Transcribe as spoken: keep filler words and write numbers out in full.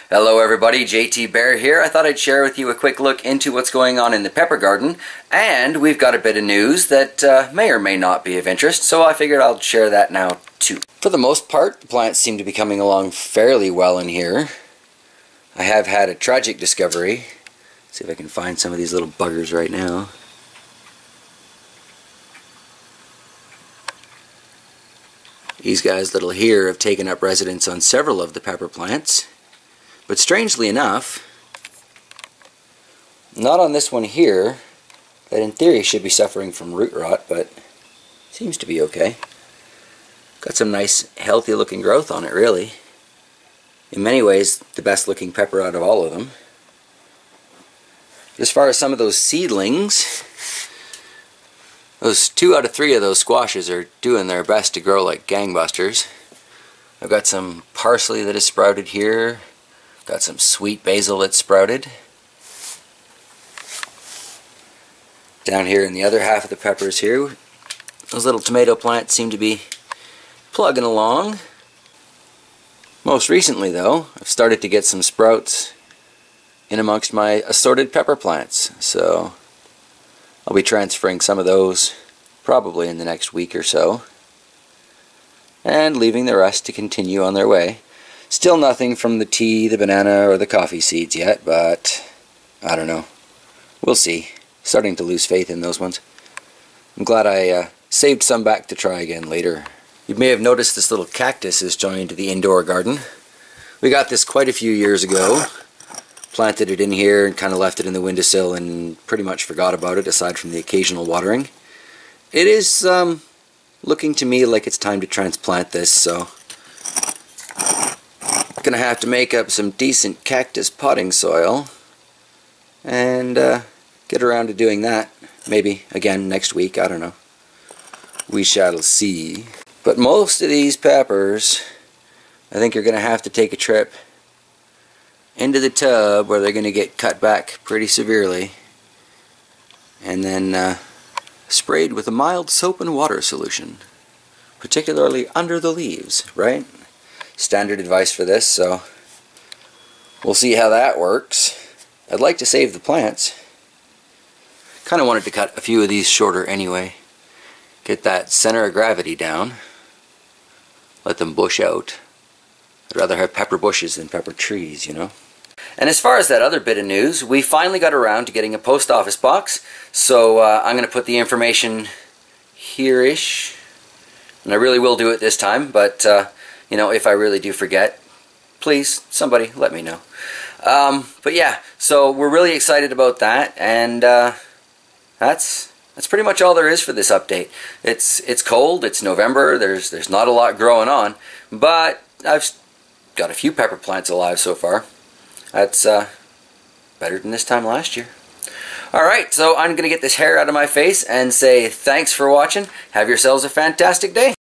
Hello everybody, J T Bear here. I thought I'd share with you a quick look into what's going on in the pepper garden, and we've got a bit of news that uh, may or may not be of interest, so I figured I'll share that now too. For the most part, the plants seem to be coming along fairly well in here. I have had a tragic discovery. Let's see if I can find some of these little buggers right now. These guys little here have taken up residence on several of the pepper plants. But strangely enough, not on this one here, that in theory should be suffering from root rot, but seems to be okay. Got some nice healthy looking growth on it, really. In many ways, the best looking pepper out of all of them. As far as some of those seedlings, those two out of three of those squashes are doing their best to grow like gangbusters. I've got some parsley that has sprouted here. Got some sweet basil that's sprouted. Down here in the other half of the peppers here, those little tomato plants seem to be plugging along. Most recently though, I've started to get some sprouts in amongst my assorted pepper plants, so I'll be transferring some of those probably in the next week or so, and leaving the rest to continue on their way. Still nothing from the tea, the banana, or the coffee seeds yet, but I don't know. We'll see. Starting to lose faith in those ones. I'm glad I uh, saved some back to try again later. You may have noticed this little cactus has joined the indoor garden. We got this quite a few years ago. Planted it in here and kind of left it in the windowsill and pretty much forgot about it aside from the occasional watering. It is um, looking to me like it's time to transplant this, so gonna have to make up some decent cactus potting soil and uh, get around to doing that. Maybe again next week, I don't know. We shall see. But most of these peppers, I think, are gonna have to take a trip into the tub where they're gonna get cut back pretty severely and then uh, sprayed with a mild soap and water solution, particularly under the leaves, right? Standard advice for this, so we'll see how that works. I'd like to save the plants. Kind of wanted to cut a few of these shorter anyway. Get that center of gravity down. Let them bush out. I'd rather have pepper bushes than pepper trees, you know. And as far as that other bit of news, we finally got around to getting a post office box, so uh, I'm going to put the information here-ish. And I really will do it this time, but uh, you know, if I really do forget, please, somebody let me know. Um, but yeah, so we're really excited about that, and uh, that's that's pretty much all there is for this update. It's it's cold, it's November, there's there's not a lot growing on, but I've got a few pepper plants alive so far. That's uh, better than this time last year. Alright, so I'm going to get this hair out of my face and say thanks for watching. Have yourselves a fantastic day.